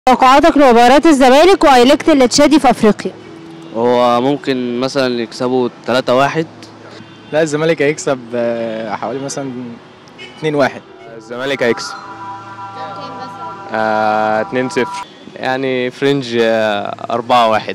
توقعاتك لمباراة الزمالك وايلكت التشادي في افريقيا؟ هو ممكن مثلا يكسبوا 3-1. لا الزمالك هيكسب حوالي مثلا 2-1. الزمالك هيكسب 2-0 يعني فرنج 4-1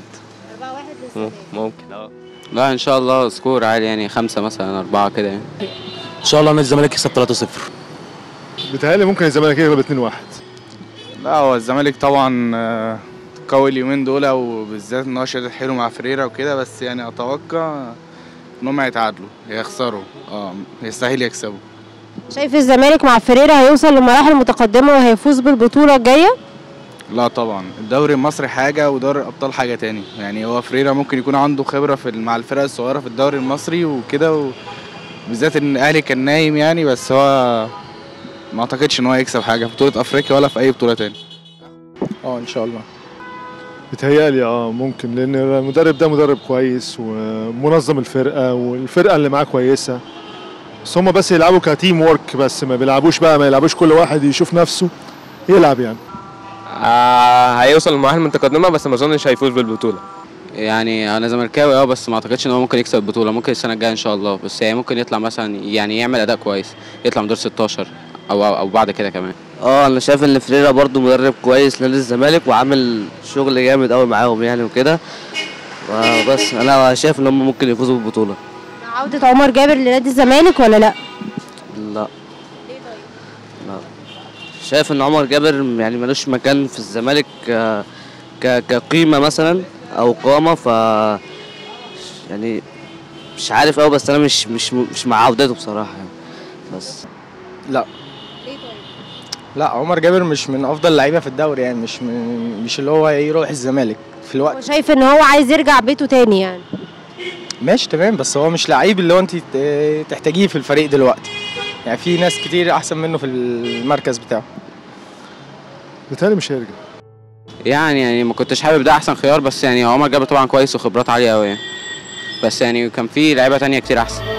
ممكن. لا ان شاء الله سكور عالي يعني 5 مثلا 4 كده يعني. ان شاء الله ان الزمالك يكسب 3-0. بيتهيألي ممكن الزمالك يغلب 2-1. لا هو الزمالك طبعا قوي اليومين دول، وبالذات ان هو شادد حلو مع فريرة وكده، بس يعني اتوقع ان هم يتعادلوا يخسروا، يستاهل يكسبوا. شايف الزمالك مع فريرة هيوصل لمراحل متقدمة وهيفوز بالبطولة الجاية؟ لا طبعا، الدوري المصري حاجة ودوري الأبطال حاجة تاني. يعني هو فريرة ممكن يكون عنده خبرة مع الفرق الصغيرة في الدوري المصري وكده، بالذات ان الاهلي كان نايم يعني، بس هو ما اعتقدش ان هو يكسب حاجة في بطولة افريقيا ولا في اي بطولة تاني. ان شاء الله. بيتهيألي ممكن، لأن المدرب ده مدرب كويس ومنظم الفرقة، والفرقة اللي معاه كويسة، بس هم بس يلعبوا كتيم وورك، بس ما يلعبوش كل واحد يشوف نفسه يلعب يعني. هيوصل لمراحل متقدمه بس ما اظنش هيفوز بالبطوله. يعني انا زملكاوي بس ما اعتقدش ان هو ممكن يكسب البطوله، ممكن السنه الجايه ان شاء الله، بس يعني ممكن يطلع مثلا يعني يعمل اداء كويس، يطلع من دور 16 او بعد كده كمان. انا شايف ان فريرة برضو مدرب كويس نادي الزمالك وعامل شغل جامد قوي معاهم يعني وكده، بس انا شايف ان هم ممكن يفوزوا بالبطوله. عودة عمر جابر لنادي الزمالك ولا لا؟ لا. لا شايف ان عمر جابر يعني ملوش مكان في الزمالك كقيمه مثلا او قامه، ف يعني مش عارف قوي، بس انا مش مع عودته بصراحه يعني. بس لا. لا عمر جابر مش من افضل اللعيبه في الدوري يعني، مش اللي هو يروح الزمالك في الوقت. وشايف ان هو عايز يرجع بيته تاني يعني؟ ماشي تمام، بس هو مش لعيب اللي هو انت تحتاجيه في الفريق دلوقتي يعني، في ناس كتير احسن منه في المركز بتاعه. بيتهيألي مش هيرجع يعني ما كنتش حابب ده احسن خيار، بس يعني عمر جابر طبعا كويس وخبرات عاليه قوي يعني، بس يعني كان في لعيبه تانية كتير احسن.